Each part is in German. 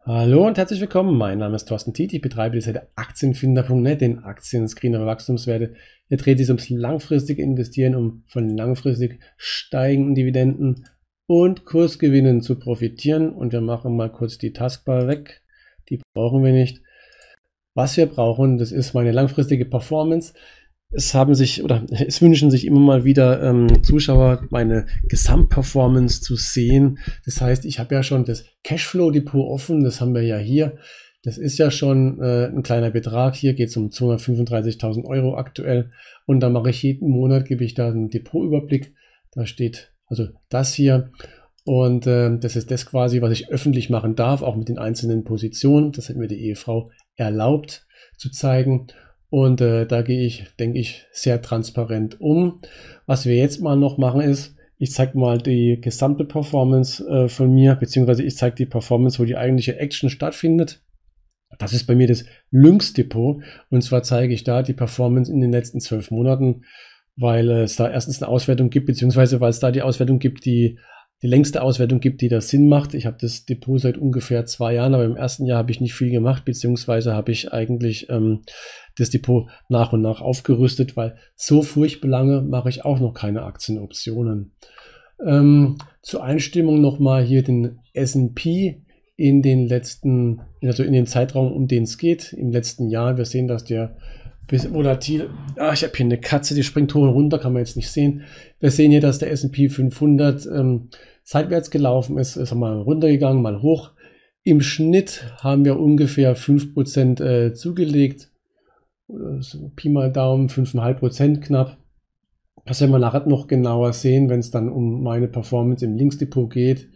Hallo und herzlich willkommen. Mein Name ist Thorsten Tiet. Ich betreibe die Seite Aktienfinder.net, den Aktien-Screener für Wachstumswerte. Hier dreht sich ums langfristige Investieren, um von langfristig steigenden Dividenden und Kursgewinnen zu profitieren. Und wir machen mal kurz die Taskbar weg. Die brauchen wir nicht. Was wir brauchen, das ist meine langfristige Performance. Es wünschen sich immer mal wieder Zuschauer, meine Gesamtperformance zu sehen. Das heißt, ich habe ja schon das Cashflow-Depot offen, das haben wir ja hier. Das ist ja schon ein kleiner Betrag. Hier geht es um 235.000 Euro aktuell. Und da mache ich jeden Monat, gebe ich da einen Depotüberblick. Da steht also das hier. Und das ist das quasi, was ich öffentlich machen darf, auch mit den einzelnen Positionen. Das hat mir die Ehefrau erlaubt zu zeigen. Und da gehe ich, denke ich, sehr transparent um. Was wir jetzt mal noch machen ist, ich zeige mal die gesamte Performance von mir, beziehungsweise ich zeige die Performance, wo die eigentliche Action stattfindet. Das ist bei mir das Lynx-Depot. Und zwar zeige ich da die Performance in den letzten 12 Monaten, weil es da erstens eine Auswertung gibt, beziehungsweise weil es da die Auswertung gibt, die längste Auswertung gibt, die da Sinn macht. Ich habe das Depot seit ungefähr 2 Jahren, aber im ersten Jahr habe ich nicht viel gemacht, beziehungsweise habe ich eigentlich das Depot nach und nach aufgerüstet, weil so furchtbar lange mache ich auch noch keine Aktienoptionen. Zur Einstimmung nochmal hier den S&P in den letzten, also in dem Zeitraum, um den es geht, im letzten Jahr. Wir sehen, dass der bisschen volatil. Ich habe hier eine Katze, die springt hoch und runter, kann man jetzt nicht sehen. Wir sehen hier, dass der S&P 500 seitwärts gelaufen ist mal runtergegangen, mal hoch. Im Schnitt haben wir ungefähr 5% zugelegt. Oder so Pi mal Daumen, 5,5% knapp. Das werden wir nachher noch genauer sehen, wenn es dann um meine Performance im Linksdepot geht.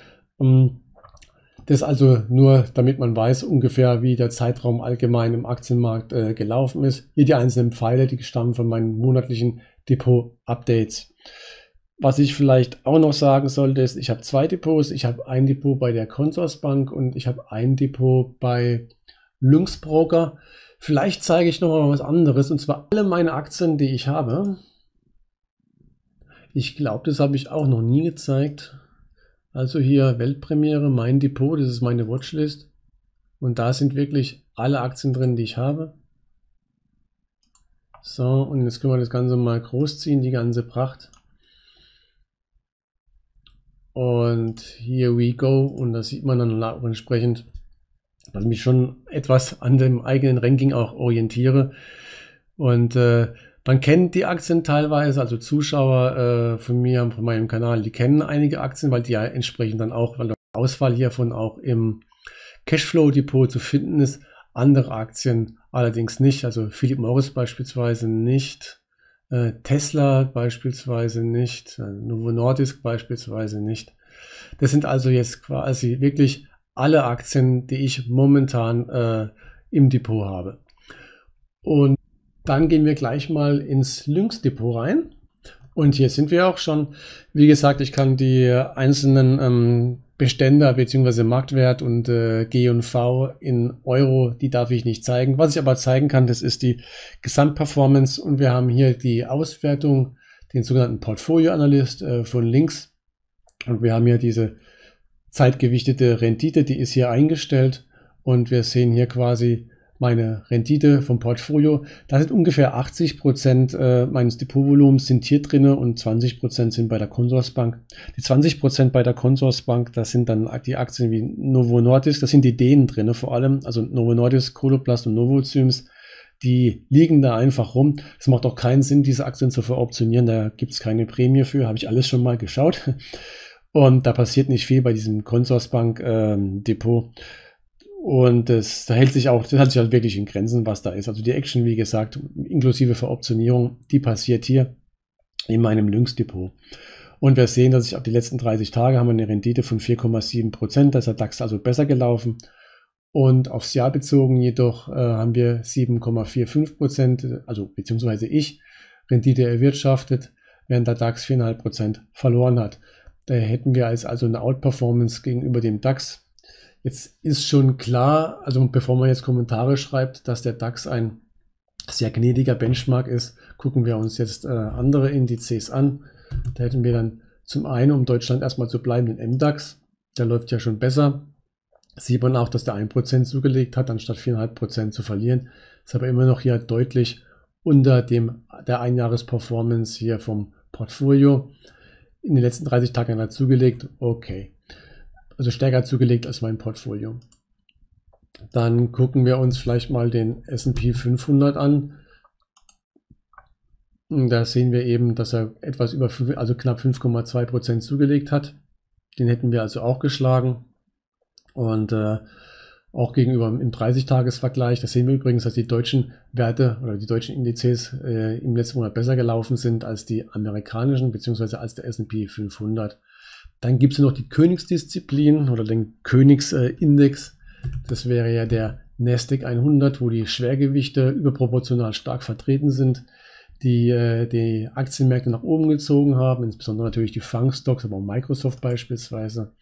Das also nur, damit man weiß ungefähr, wie der Zeitraum allgemein im Aktienmarkt gelaufen ist. Hier die einzelnen Pfeile, die stammen von meinen monatlichen Depot-Updates. Was ich vielleicht auch noch sagen sollte, ist, ich habe 2 Depots. Ich habe ein Depot bei der Consorsbank und ich habe ein Depot bei Lynx Broker. Vielleicht zeige ich noch mal was anderes, und zwar alle meine Aktien, die ich habe. Ich glaube, das habe ich auch noch nie gezeigt. Also hier Weltpremiere, mein Depot, das ist meine Watchlist. Und da sind wirklich alle Aktien drin, die ich habe. So, und jetzt können wir das Ganze mal großziehen, die ganze Pracht. Und here we go. Und da sieht man dann auch entsprechend, dass ich mich schon etwas an dem eigenen Ranking auch orientiere. Und man kennt die Aktien teilweise, also Zuschauer von mir, von meinem Kanal, die kennen einige Aktien, weil die ja entsprechend dann auch, weil der Auswahl hiervon auch im Cashflow-Depot zu finden ist. Andere Aktien allerdings nicht, also Philip Morris beispielsweise nicht, Tesla beispielsweise nicht, Novo Nordisk beispielsweise nicht. Das sind also jetzt quasi wirklich alle Aktien, die ich momentan im Depot habe. Und dann gehen wir gleich mal ins Lynx-Depot rein. Und hier sind wir auch schon. Wie gesagt, ich kann die einzelnen Bestände bzw. Marktwert und G&V in Euro, die darf ich nicht zeigen. Was ich aber zeigen kann, das ist die Gesamtperformance. Und wir haben hier die Auswertung, den sogenannten Portfolio-Analyst von Lynx. Und wir haben hier diese zeitgewichtete Rendite, die ist hier eingestellt. Und wir sehen hier quasi meine Rendite vom Portfolio. Da sind ungefähr 80% meines Depotvolumens sind hier drin und 20% sind bei der Consorsbank. Die 20% bei der Consorsbank, das sind dann die Aktien wie Novo Nordisk, das sind die Dänen drin vor allem, also Novo Nordisk, Coloplast und Novozymes, die liegen da einfach rum. Es macht auch keinen Sinn, diese Aktien zu veroptionieren, da gibt es keine Prämie für, habe ich alles schon mal geschaut. Und da passiert nicht viel bei diesem Consorsbank Depot. Und das hält sich halt wirklich in Grenzen, was da ist. Also die Action, wie gesagt, inklusive Veroptionierung, die passiert hier in meinem Lynx-Depot. Und wir sehen, dass ich auf die letzten 30 Tage haben wir eine Rendite von 4,7%. Da ist der DAX also besser gelaufen. Und aufs Jahr bezogen jedoch haben wir 7,45%, also beziehungsweise ich, Rendite erwirtschaftet, während der DAX 4,5% verloren hat. Da hätten wir also eine Outperformance gegenüber dem DAX. Jetzt ist schon klar, also bevor man jetzt Kommentare schreibt, dass der DAX ein sehr gnädiger Benchmark ist, gucken wir uns jetzt andere Indizes an. Da hätten wir dann zum einen, um Deutschland erstmal zu bleiben, den MDAX. Der läuft ja schon besser. Sieht man auch, dass der 1% zugelegt hat, anstatt 4,5% zu verlieren. Ist aber immer noch hier deutlich unter der Einjahres-Performance hier vom Portfolio. In den letzten 30 Tagen hat er zugelegt. Okay. Also stärker zugelegt als mein Portfolio. Dann gucken wir uns vielleicht mal den S&P 500 an. Da sehen wir eben, dass er etwas über 5, also knapp 5,2% zugelegt hat. Den hätten wir also auch geschlagen. Und auch gegenüber im 30-Tages-Vergleich, da sehen wir übrigens, dass die deutschen Werte oder die deutschen Indizes im letzten Monat besser gelaufen sind als die amerikanischen, beziehungsweise als der S&P 500. Dann gibt es noch die Königsdisziplin oder den Königsindex. Das wäre ja der Nasdaq 100, wo die Schwergewichte überproportional stark vertreten sind, die Aktienmärkte nach oben gezogen haben, insbesondere natürlich die Fangstocks, aber auch Microsoft beispielsweise.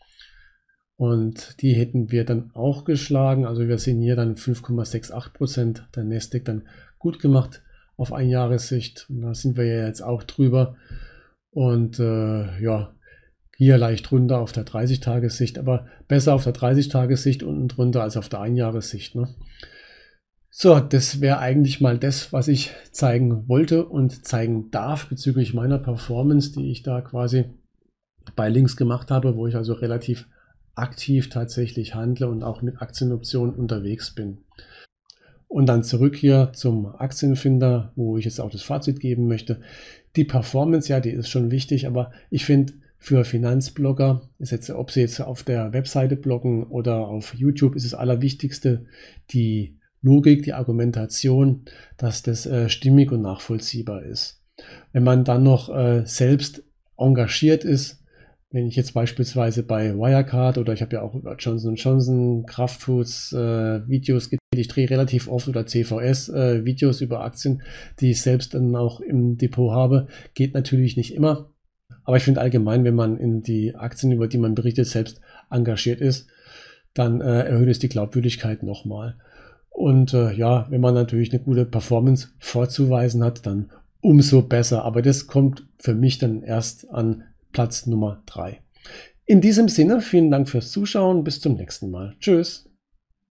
Und die hätten wir dann auch geschlagen. Also wir sehen hier dann 5,68%, der Nasdaq dann gut gemacht auf Einjahressicht. Da sind wir ja jetzt auch drüber. Und ja, hier leicht runter auf der 30-Tagessicht, aber besser auf der 30-Tagessicht unten drunter als auf der Einjahressicht. Ne? So, das wäre eigentlich mal das, was ich zeigen wollte und zeigen darf bezüglich meiner Performance, die ich da quasi bei Links gemacht habe, wo ich also relativ aktiv tatsächlich handle und auch mit Aktienoptionen unterwegs bin. Und dann zurück hier zum Aktienfinder, wo ich jetzt auch das Fazit geben möchte. Die Performance, ja, die ist schon wichtig, aber ich finde, für Finanzblogger, ist jetzt, ob sie jetzt auf der Webseite bloggen oder auf YouTube, ist das Allerwichtigste die Logik, die Argumentation, dass das stimmig und nachvollziehbar ist. Wenn man dann noch selbst engagiert ist, wenn ich jetzt beispielsweise bei Wirecard oder ich habe ja auch über Johnson & Johnson, Kraftfoods Videos gedreht, ich drehe relativ oft oder CVS Videos über Aktien, die ich selbst dann auch im Depot habe, geht natürlich nicht immer. Aber ich finde allgemein, wenn man in die Aktien, über die man berichtet, selbst engagiert ist, dann erhöht es die Glaubwürdigkeit nochmal. Und ja, wenn man natürlich eine gute Performance vorzuweisen hat, dann umso besser. Aber das kommt für mich dann erst an Platz Nummer 3. In diesem Sinne, vielen Dank fürs Zuschauen. Bis zum nächsten Mal. Tschüss.